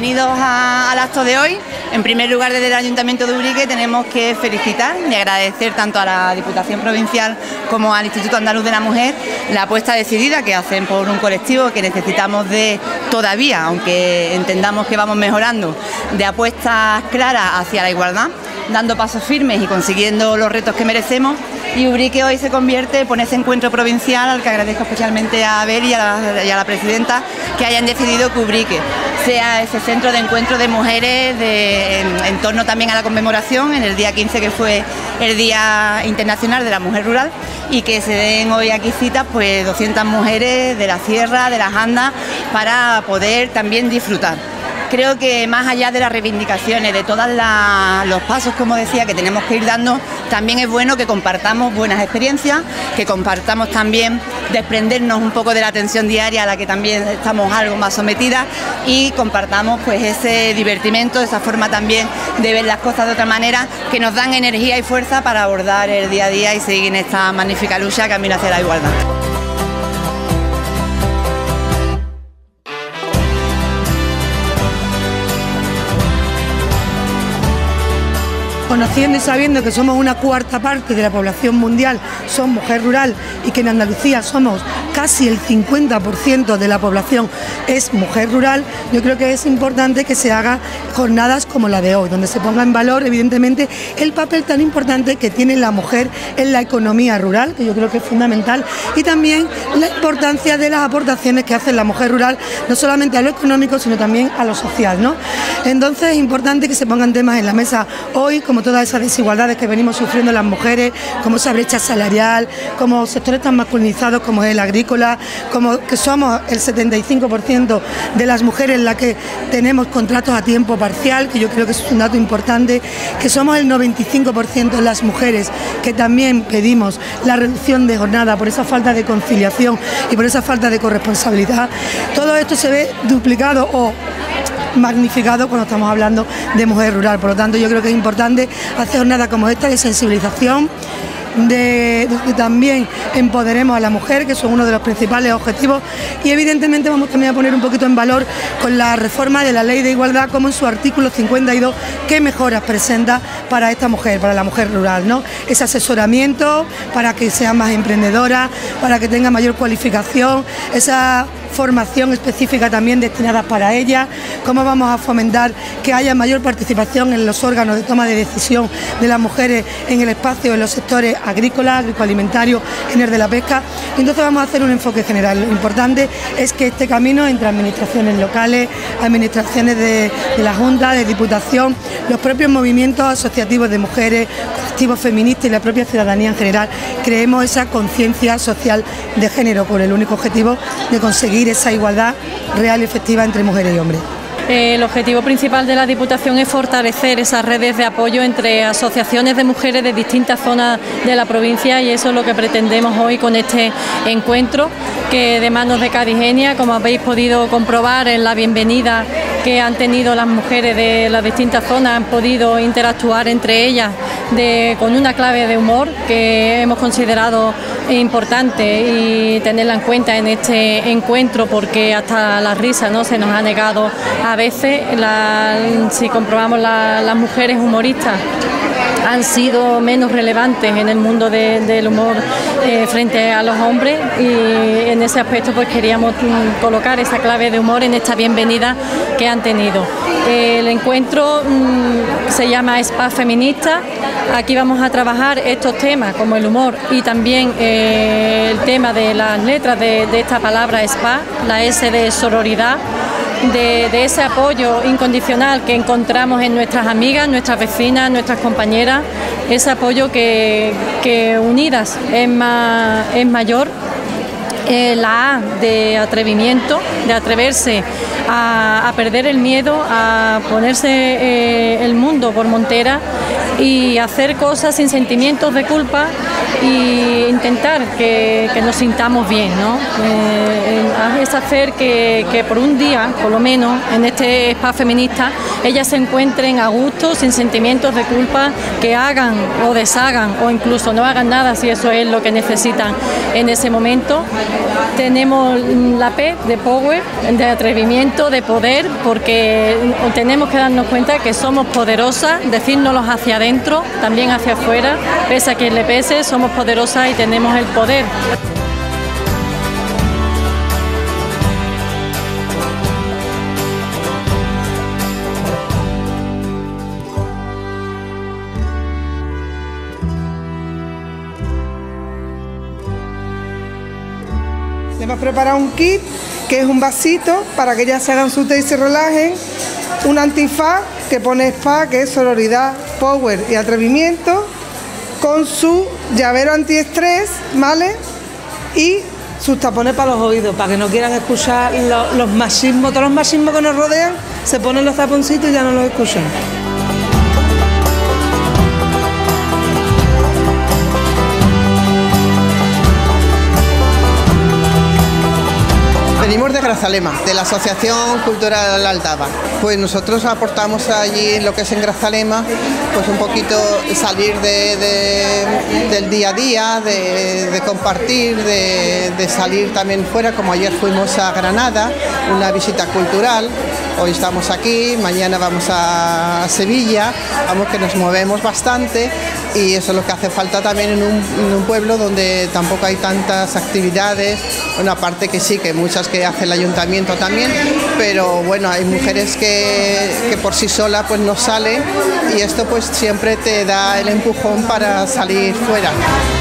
bienvenidos al acto de hoy. En primer lugar, desde el Ayuntamiento de Ubrique tenemos que felicitar y agradecer tanto a la Diputación Provincial como al Instituto Andaluz de la Mujer la apuesta decidida que hacen por un colectivo que necesitamos de todavía, aunque entendamos que vamos mejorando, de apuestas claras hacia la igualdad, dando pasos firmes y consiguiendo los retos que merecemos. Y Ubrique hoy se convierte en ese encuentro provincial al que agradezco especialmente a Abel y a la presidenta que hayan decidido que Ubrique sea ese centro de encuentro de mujeres en torno también a la conmemoración en el día 15, que fue el Día Internacional de la Mujer Rural, y que se den hoy aquí citas pues 200 mujeres de la sierra, de las Andas, para poder también disfrutar. Creo que más allá de las reivindicaciones, de todos los pasos, como decía, que tenemos que ir dando, también es bueno que compartamos buenas experiencias, que compartamos también desprendernos un poco de la tensión diaria a la que también estamos algo más sometidas, y compartamos pues ese divertimento, esa forma también de ver las cosas de otra manera, que nos dan energía y fuerza para abordar el día a día y seguir en esta magnífica lucha camino hacia la igualdad. Conociendo y sabiendo que somos una cuarta parte de la población mundial, son mujer rural, y que en Andalucía somos casi el 50% de la población es mujer rural, yo creo que es importante que se hagan jornadas como la de hoy, donde se ponga en valor evidentemente el papel tan importante que tiene la mujer en la economía rural, que yo creo que es fundamental, y también la importancia de las aportaciones que hace la mujer rural, no solamente a lo económico, sino también a lo social, ¿no? Entonces es importante que se pongan temas en la mesa hoy, como todas esas desigualdades que venimos sufriendo las mujeres, como esa brecha salarial, como sectores tan masculinizados como es el agrícola, como que somos el 75% de las mujeres las que tenemos contratos a tiempo parcial, que yo creo que es un dato importante, que somos el 95% las mujeres que también pedimos la reducción de jornada por esa falta de conciliación y por esa falta de corresponsabilidad. Todo esto se ve duplicado o magnificado cuando estamos hablando de mujer rural. Por lo tanto, yo creo que es importante hacer jornadas como esta de sensibilización, de que también empoderemos a la mujer, que son uno de los principales objetivos, y evidentemente vamos también a poner un poquito en valor con la reforma de la Ley de Igualdad, como en su artículo 52, qué mejoras presenta para esta mujer, para la mujer rural, ¿no? Ese asesoramiento para que sea más emprendedora, para que tenga mayor cualificación, esa formación específica también destinada para ella, cómo vamos a fomentar que haya mayor participación en los órganos de toma de decisión de las mujeres en el espacio, en los sectores agrícola, agroalimentario, en el de la pesca. Entonces vamos a hacer un enfoque general. Lo importante es que este camino entre administraciones locales, administraciones de la Junta, de Diputación, los propios movimientos asociativos de mujeres, colectivos feministas y la propia ciudadanía en general, creemos esa conciencia social de género con el único objetivo de conseguir esa igualdad real y efectiva entre mujeres y hombres. El objetivo principal de la Diputación es fortalecer esas redes de apoyo entre asociaciones de mujeres de distintas zonas de la provincia, y eso es lo que pretendemos hoy con este encuentro, que de manos de Carigenia, como habéis podido comprobar en la bienvenida que han tenido las mujeres de las distintas zonas, han podido interactuar entre ellas con una clave de humor que hemos considerado importante y tenerla en cuenta en este encuentro, porque hasta la risa no se nos ha negado a veces. Si comprobamos las mujeres humoristas han sido menos relevantes en el mundo del humor frente a los hombres, y en ese aspecto pues queríamos colocar esa clave de humor en esta bienvenida que han tenido. El encuentro se llama Spa Feminista. Aquí vamos a trabajar estos temas como el humor y también el tema de las letras de esta palabra spa, la S de sororidad, de ese apoyo incondicional que encontramos en nuestras amigas, nuestras vecinas, nuestras compañeras, ese apoyo que unidas es mayor. La A de atrevimiento, de atreverse a perder el miedo, a ponerse el mundo por montera y hacer cosas sin sentimientos de culpa e intentar que nos sintamos bien, ¿no? Es hacer que por un día, por lo menos, en este spa feminista, ellas se encuentren a gusto, sin sentimientos de culpa, que hagan o deshagan o incluso no hagan nada si eso es lo que necesitan en ese momento. Tenemos la P de Power, de atrevimiento, de poder, porque tenemos que darnos cuenta que somos poderosas, decírnoslo hacia adentro, también hacia afuera, pese a quien le pese, somos poderosas y tenemos el poder. Le hemos preparado un kit, que es un vasito para que ellas se hagan su té y se relajen, un antifaz que pone SPA, que es sororidad, power y atrevimiento, con su llavero antiestrés, ¿vale? Y sus tapones para los oídos, para que no quieran escuchar los machismos, todos los machismos que nos rodean, se ponen los taponcitos y ya no los escuchan. Venimos de Grazalema, de la Asociación Cultural Aldaba. Pues nosotros aportamos allí en lo que es en Grazalema, pues un poquito salir del día a día, de compartir, de salir también fuera, como ayer fuimos a Granada, una visita cultural. Hoy estamos aquí, mañana vamos a Sevilla, vamos que nos movemos bastante y eso es lo que hace falta también en un pueblo donde tampoco hay tantas actividades, una parte que sí, que muchas que hace el ayuntamiento también, pero bueno, hay mujeres que por sí solas pues no salen y esto pues siempre te da el empujón para salir fuera.